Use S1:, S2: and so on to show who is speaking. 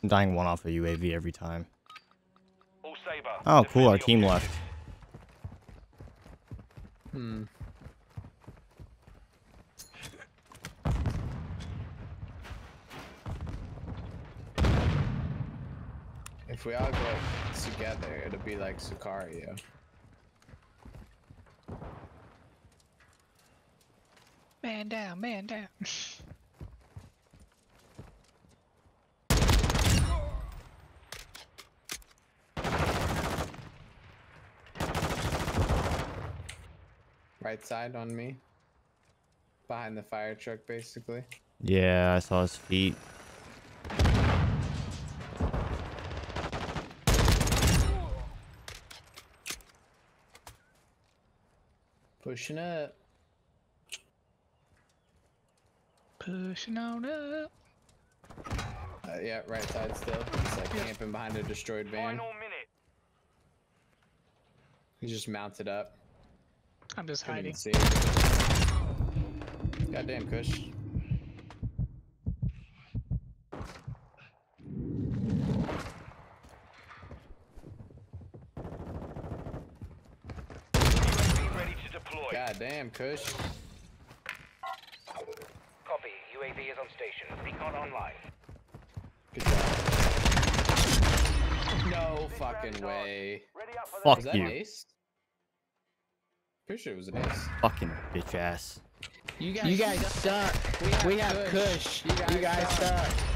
S1: I'm dying one off a UAV every time.
S2: All Saber.
S1: Oh, cool.
S2: Defend
S1: Our
S2: the
S1: team
S2: objective.
S1: left.
S3: If we all go together, it'll be like Sicario.
S4: Man down, man down.
S3: Right side on me. Behind the fire truck, basically.
S1: Yeah, I saw his feet.
S3: Pushing up.
S4: Pushing on up.
S3: Yeah, right side still. He's like camping behind a destroyed van.
S2: Final minute.
S3: He's just mounted up.
S4: I'm just
S3: Couldn't even
S4: hiding.
S3: see. Goddamn Kush.
S2: UAV ready to deploy.
S3: Goddamn Kush.
S2: Copy. UAV is on station. Recon online.
S3: Good job. No fucking way.
S2: Ready up for
S1: Fuck
S3: Was that
S1: you.
S3: an ace? Pretty sure it was an ace.
S1: Fucking bitch ass.
S3: You guys suck. We have Kush. You guys suck.